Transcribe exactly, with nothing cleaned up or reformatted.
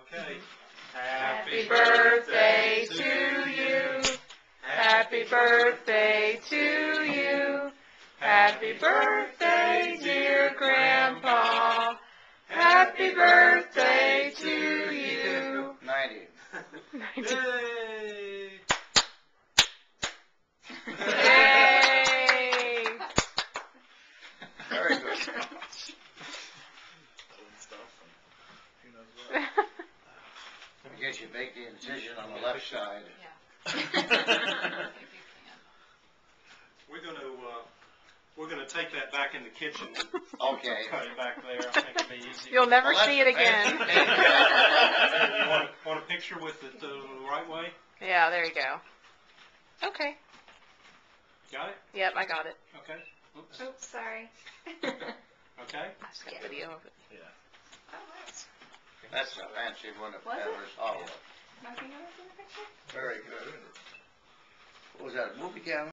Okay. Happy birthday to you. Happy birthday to you. Happy birthday, dear Grandpa. Happy birthday to you. ninety. Yay! Yay! Very good. I guess you make the incision on the left side. We're gonna uh, we're gonna take that back in the kitchen. Okay. Cut it back there. I think it'll be easy. You'll never Well, see it that's again. Hey, you want, want a picture with it the right way? Yeah, there you go. Okay. Got it? Yep, I got it. Okay. Oops. Oops, sorry. Okay. I just got a video of it. Yeah. Oh, nice. That's a fancy one of Was it? Peppers. Oh, My finger's in the picture? very good. What was that, a movie camera?